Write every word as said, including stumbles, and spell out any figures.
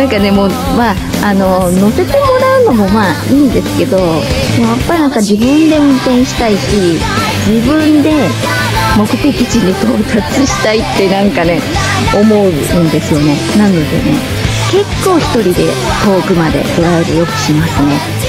なんかね、もうまああの乗せてもらうのもまあいいんですけど、やっぱりなんか自分で運転したいし、自分で目的地に到達したいってなんかね思うんですよね。なのでね、結構一人で遠くまでドライブよくしますね。